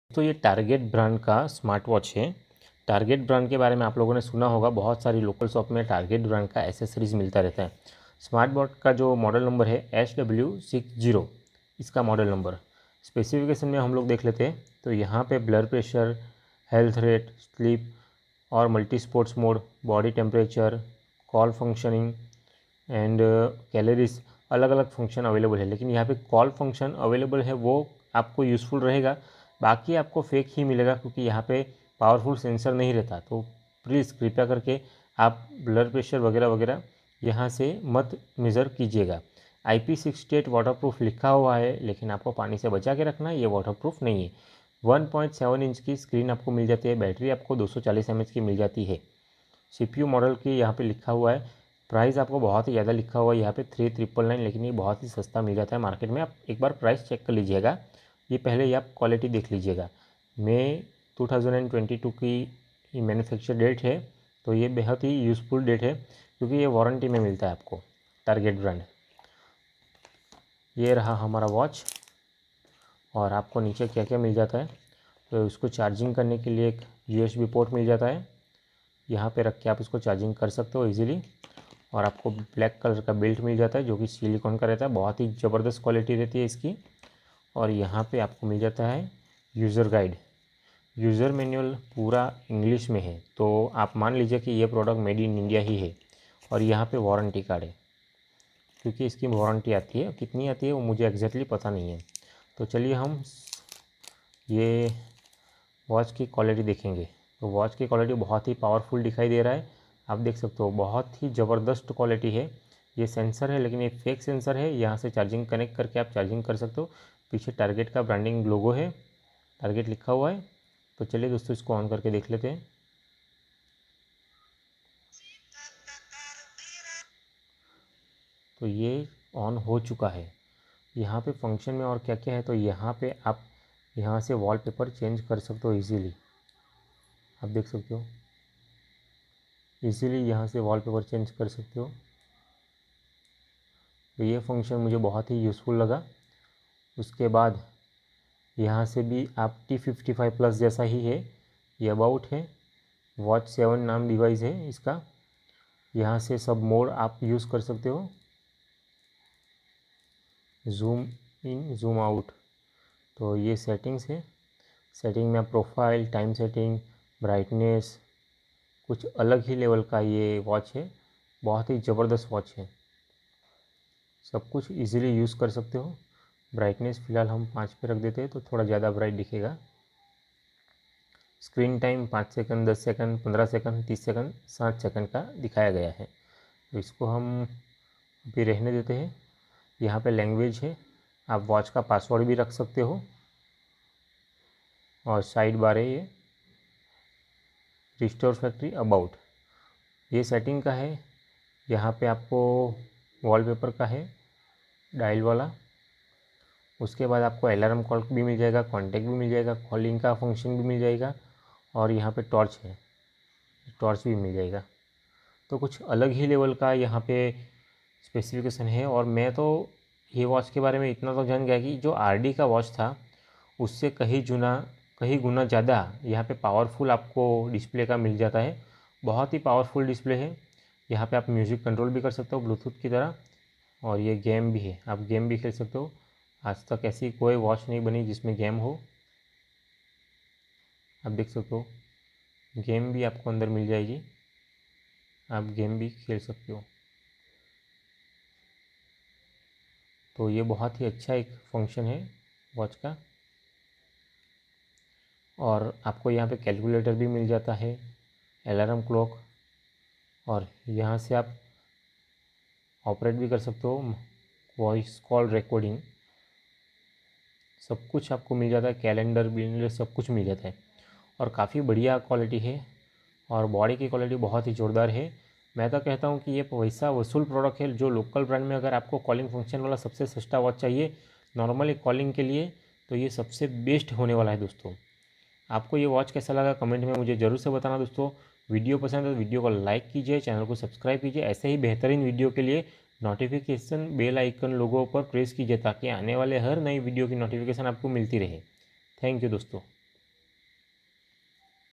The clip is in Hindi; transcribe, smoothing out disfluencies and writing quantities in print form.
तो ये टारगेट ब्रांड का स्मार्ट वॉच है। टारगेट ब्रांड के बारे में आप लोगों ने सुना होगा, बहुत सारी लोकल शॉप में टारगेट ब्रांड का एसेसरीज मिलता रहता है। स्मार्ट वॉच का जो मॉडल नंबर है SW60 इसका मॉडल नंबर। स्पेसिफिकेशन में हम लोग देख लेते हैं तो यहाँ पे blood pressure, health rate, sleep और multi sports mode, body temperature, call functioning and calories, अलग अलग फंक्शन अवेलेबल है। लेकिन यहाँ पे कॉल फंक्शन अवेलेबल है वो आपको यूज़फुल रहेगा, बाकी आपको फेक ही मिलेगा क्योंकि यहाँ पे पावरफुल सेंसर नहीं रहता। तो प्लीज़ कृपया करके आप ब्लड प्रेशर वगैरह वगैरह यहाँ से मत मेज़र कीजिएगा। IP68 वाटरप्रूफ लिखा हुआ है, लेकिन आपको पानी से बचा के रखना है, ये वाटरप्रूफ नहीं है। 1.7 इंच की स्क्रीन आपको मिल जाती है, बैटरी आपको 240 mAh की मिल जाती है। CPU मॉडल की यहाँ पे लिखा हुआ है। प्राइस आपको बहुत ही ज़्यादा लिखा हुआ है यहाँ पे 3999, लेकिन ये बहुत ही सस्ता मिल जाता है मार्केट में। आप एक बार प्राइस चेक कर लीजिएगा, ये पहले ही आप क्वालिटी देख लीजिएगा। मई 2022 की ये मैन्युफैक्चर डेट है, तो ये बेहद ही यूज़फुल डेट है क्योंकि ये वारंटी में मिलता है आपको, टारगेट ब्रांड। ये रहा हमारा वॉच। और आपको नीचे क्या क्या मिल जाता है, तो इसको चार्जिंग करने के लिए एक USB पोर्ट मिल जाता है, यहाँ पे रख के आप इसको चार्जिंग कर सकते हो इजीली। और आपको ब्लैक कलर का बेल्ट मिल जाता है जो कि सिलिकॉन का रहता है, बहुत ही ज़बरदस्त क्वालिटी रहती है इसकी। और यहाँ पे आपको मिल जाता है यूज़र गाइड। यूज़र मैनुअल पूरा इंग्लिश में है, तो आप मान लीजिए कि ये प्रोडक्ट मेड इन इंडिया ही है। और यहाँ पे वारंटी कार्ड है, क्योंकि इसकी वारंटी आती है, कितनी आती है वो मुझे एग्जैक्टली पता नहीं है। तो चलिए हम ये वॉच की क्वालिटी देखेंगे। तो वॉच की क्वालिटी बहुत ही पावरफुल दिखाई दे रहा है, आप देख सकते हो, बहुत ही ज़बरदस्त क्वालिटी है। ये सेंसर है लेकिन ये फेक सेंसर है, यहाँ से चार्जिंग कनेक्ट करके आप चार्जिंग कर सकते हो। पीछे टारगेट का ब्रांडिंग लोगो है, टारगेट लिखा हुआ है। तो चलिए दोस्तों इसको ऑन करके देख लेते हैं। तो ये ऑन हो चुका है। यहाँ पे फंक्शन में और क्या क्या है, तो यहाँ पे आप यहाँ से वॉलपेपर चेंज कर सकते हो इजीली, आप देख सकते हो इजीली यहाँ से वॉलपेपर चेंज कर सकते हो। तो ये फंक्शन मुझे बहुत ही यूज़फुल लगा। उसके बाद यहाँ से भी आप T55 प्लस जैसा ही है, ये अबाउट है, वॉच 7 नाम डिवाइस है इसका। यहाँ से सब मोड आप यूज़ कर सकते हो, जूम इन जूम आउट। तो ये सेटिंग्स है, सेटिंग में आप प्रोफाइल, टाइम सेटिंग, ब्राइटनेस, कुछ अलग ही लेवल का ये वॉच है, बहुत ही ज़बरदस्त वॉच है, सब कुछ इजीली यूज़ कर सकते हो। ब्राइटनेस फ़िलहाल हम 5 पे रख देते हैं तो थोड़ा ज़्यादा ब्राइट दिखेगा। Screen time 5 second, 10 second, 15 second, 30 second, 60 second का दिखाया गया है। तो इसको हम अभी रहने देते हैं। यहाँ पे लैंग्वेज है, आप वॉच का पासवर्ड भी रख सकते हो। और साइड बार है ये, रिस्टोर फैक्ट्री, अबाउट, ये सेटिंग का है। यहाँ पे आपको वॉलपेपर का है, डायल वाला। उसके बाद आपको अलार्म कॉल भी मिल जाएगा, कॉन्टैक्ट भी मिल जाएगा, कॉलिंग का फंक्शन भी मिल जाएगा। और यहाँ पे टॉर्च है, टॉर्च भी मिल जाएगा। तो कुछ अलग ही लेवल का यहाँ पे स्पेसिफिकेशन है। और मैं तो ये वॉच के बारे में इतना तो जान गया कि जो RD का वॉच था उससे कहीं गुना ज़्यादा यहाँ पे पावरफुल आपको डिस्प्ले का मिल जाता है। बहुत ही पावरफुल डिस्प्ले है। यहाँ पे आप म्यूज़िक कंट्रोल भी कर सकते हो ब्लूटूथ की तरह। और ये गेम भी है, आप गेम भी खेल सकते हो। आज तक ऐसी कोई वॉच नहीं बनी जिसमें गेम हो, आप देख सकते हो। गेम भी आपको अंदर मिल जाएगी, आप गेम भी खेल सकते हो। तो ये बहुत ही अच्छा एक फंक्शन है वॉच का। और आपको यहाँ पे कैलकुलेटर भी मिल जाता है, अलार्म क्लॉक। और यहाँ से आप ऑपरेट भी कर सकते हो, वॉइस कॉल रिकॉर्डिंग, सब कुछ आपको मिल जाता है। कैलेंडर बिलेंडर सब कुछ मिल जाता है। और काफ़ी बढ़िया क्वालिटी है। और बॉडी की क्वालिटी बहुत ही ज़ोरदार है। मैं तो कहता हूँ कि ये पैसा वसूल प्रोडक्ट है। जो लोकल ब्रांड में अगर आपको कॉलिंग फंक्शन वाला सबसे सस्ता वॉच चाहिए नॉर्मली कॉलिंग के लिए, तो ये सबसे बेस्ट होने वाला है दोस्तों। आपको ये वॉच कैसा लगा कमेंट में मुझे ज़रूर से बताना दोस्तों। वीडियो पसंद है तो वीडियो को लाइक कीजिए, चैनल को सब्सक्राइब कीजिए। ऐसे ही बेहतरीन वीडियो के लिए नोटिफिकेशन बेल आइकन लोगों पर प्रेस कीजिए ताकि आने वाले हर नई वीडियो की नोटिफिकेशन आपको मिलती रहे। थैंक यू दोस्तों।